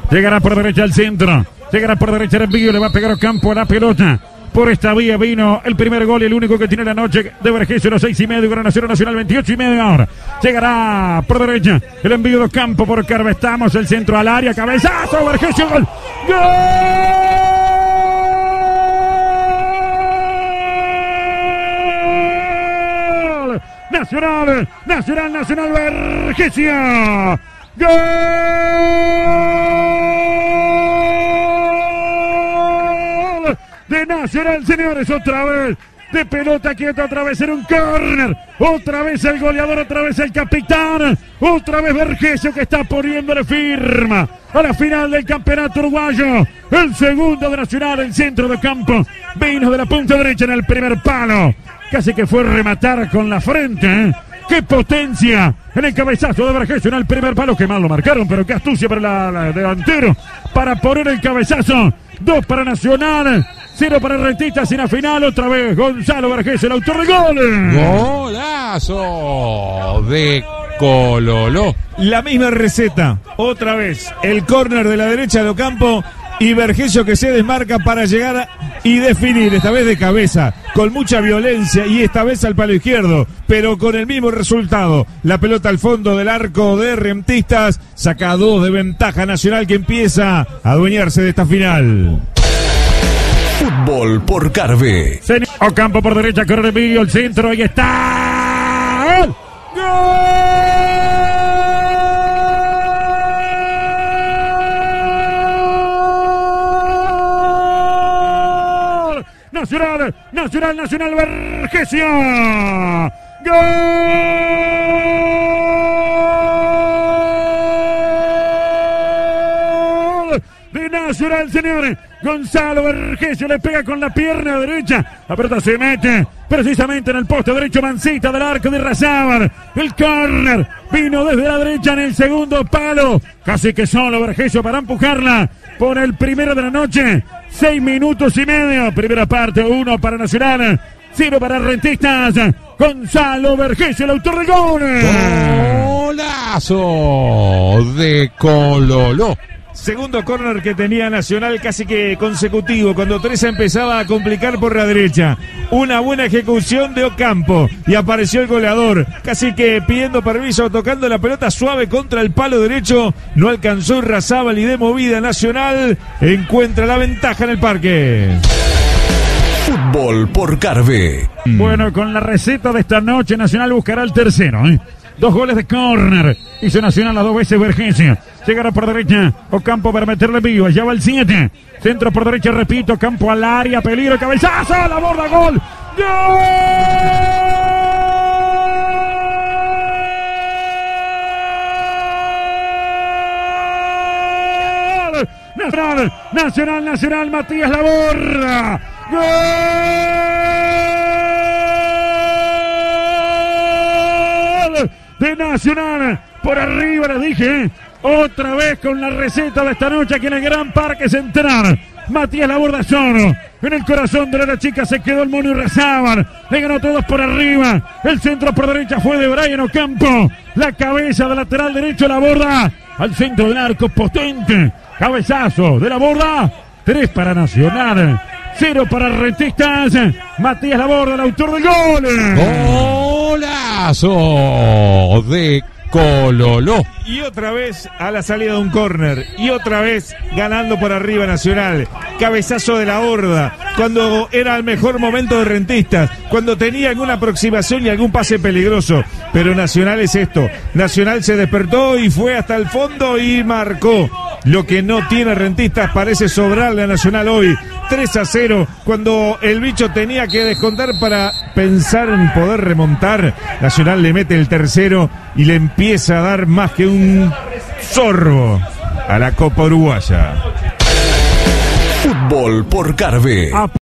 Llegará por derecha al centro. Llegará por derecha el envío. Le va a pegar Ocampo a la pelota. Por esta vía vino el primer gol y el único que tiene la noche de Vergesio, los 6:30, Gran Nacional 28:30 ahora. Llegará por derecha el envío de Ocampo por Carvestamos, el centro al área, cabezazo, Vergesio, gol. ¡Gol! Nacional, Vergesio. ¡Gol! De Nacional, señores, otra vez. De pelota quieta, otra vez en un córner. Otra vez el goleador, otra vez el capitán. Otra vez Vergesio que está poniéndole firma a la final del campeonato uruguayo. El segundo de Nacional, el centro de campo. Vino de la punta derecha en el primer palo. Casi que fue rematar con la frente, ¿eh? ¡Qué potencia! En el cabezazo de Vergesio en el primer palo. Que mal lo marcaron, pero qué astucia para la delantero. Para poner el cabezazo. 2 para Nacional. 0 para Rentistas. Y en la final otra vez Gonzalo Vergesio, el autor del gol. Golazo de Cololó. La misma receta. Otra vez. El córner de la derecha de Ocampo. Y Vergesio que se desmarca para llegar y definir, esta vez de cabeza, con mucha violencia y esta vez al palo izquierdo, pero con el mismo resultado. La pelota al fondo del arco de Rentistas, saca 2 de ventaja Nacional que empieza a adueñarse de esta final. Fútbol por Carve. Ocampo por derecha, corre el envío, el centro, ahí está. ¡Gol! ¡Gol! Nacional, Vergesio. ¡Gol! De Nacional, señores. Gonzalo Vergesio le pega con la pierna derecha. La pelota se mete precisamente en el poste derecho, mancita del arco de Irrazábal. El córner vino desde la derecha en el segundo palo. Casi que solo Vergesio para empujarla por el primero de la noche. 6 minutos y medio. Primera parte, 1 para Nacional, 0 para Rentistas. Gonzalo Vergesio, el autor del gol. Golazo de Cololó. Segundo córner que tenía Nacional casi que consecutivo, cuando Teresa empezaba a complicar por la derecha. Una buena ejecución de Ocampo y apareció el goleador, casi que pidiendo permiso, tocando la pelota suave contra el palo derecho. No alcanzó Irrazábal y de movida Nacional encuentra la ventaja en el parque. Fútbol por Carve. Bueno, con la receta de esta noche, Nacional buscará el tercero, ¿eh? 2 goles de córner. Hizo Nacional las 2 veces Vergesio. Llegará por derecha Ocampo para meterle vivo. Allá va el 7. Centro por derecha, repito. Ocampo al área. Peligro. Cabezazo. La borda. Gol. ¡Gol! Nacional. Matías Laborda. ¡Gol! De Nacional, por arriba les dije, otra vez con la receta de esta noche aquí en el Gran Parque Central. Matías Laborda solo, en el corazón de la chica se quedó el mono Irrazábal, le ganó todos por arriba, el centro por derecha fue de Brian Ocampo, la cabeza de lateral derecho Laborda, al centro del arco potente, cabezazo de Laborda, 3 para Nacional, 0 para Rentistas. Matías Laborda, el autor del gol. Golazo de Cololó. Y otra vez a la salida de un córner. Y otra vez ganando por arriba Nacional. Cabezazo de la Horda. Cuando era el mejor momento de Rentistas. Cuando tenía alguna aproximación y algún pase peligroso. Pero Nacional es esto. Nacional se despertó y fue hasta el fondo y marcó. Lo que no tiene Rentistas parece sobrarle a Nacional hoy. 3-0, cuando el bicho tenía que descontar para pensar en poder remontar. Nacional le mete el tercero y le empieza a dar más que un sorbo a la Copa Uruguaya. Fútbol por Carve.